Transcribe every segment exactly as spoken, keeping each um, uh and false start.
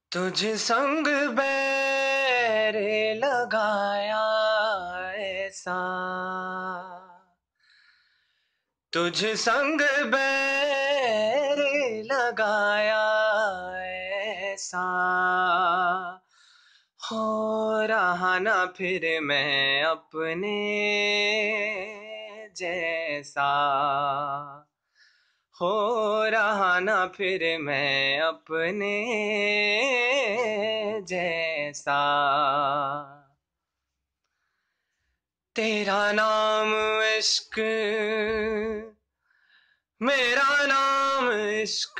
तुझ संग बैर लगाया ऐसा, तुझ संग बैर लगाया ऐसा, हो रहा ना फिर मैं अपने जैसा, हो रहा ना फिर मैं अपने जैसा। तेरा नाम इश्क, मेरा नाम इश्क,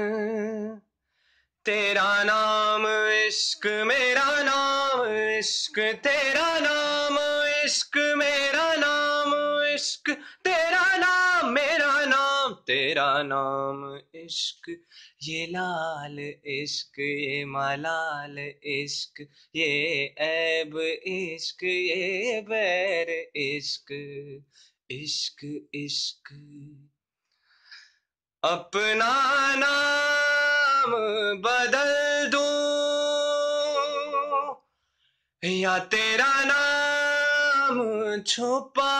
तेरा नाम इश्क, मेरा नाम इश्क, तेरा नाम इश्क, मेरा नाम इश्क, तेरा नाम मेरा नाम, तेरा नाम इश्क। ये लाल इश्क, ये मलाल इश्क, ये ऐब इश्क, ये बैर इश्क, इश्क इश्क। अपना नाम बदल दूं या तेरा नाम छुपा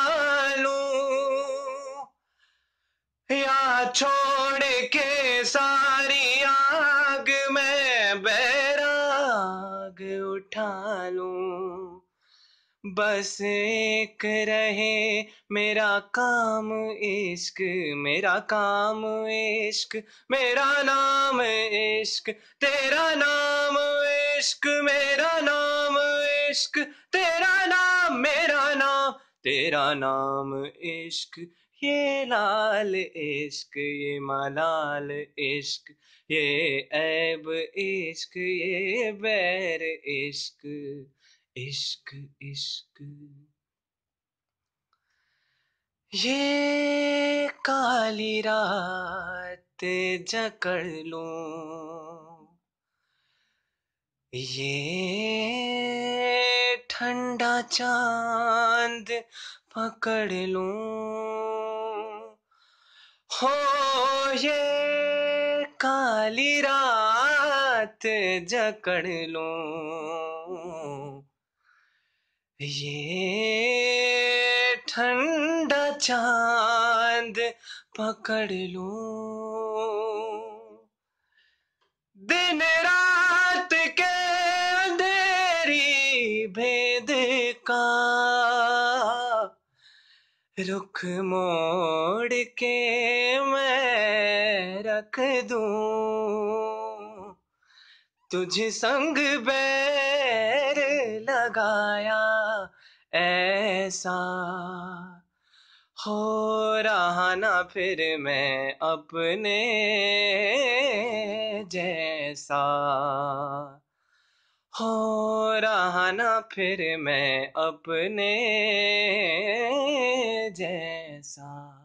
लूं, या छोड़ के सारी आग में बैराग उठा लूं। बस एक रहे मेरा काम इश्क, मेरा काम इश्क, मेरा नाम इश्क, तेरा नाम इश्क, मेरा नाम इश्क, तेरा नाम मेरा नाम, तेरा नाम इश्क। ये लाल इश्क, ये मलाल इश्क, ये ऐब इश्क, ये बैर इश्क, इश्क इश्क। ये काली रात जकड़ लूं, ये ठंडा चांद पकड़ लूं, हो ये काली रात जकड़ लूं, ये ठंडा चांद पकड़ लूं। दिन रात के अंधेरी भेद का रुख मोड़ के मैं रख दूं, तुझ संग बैर लगाया ऐसा, हो रहा ना फिर मैं अपने जैसा, हो रहा ना फिर मैं अपने जैसा।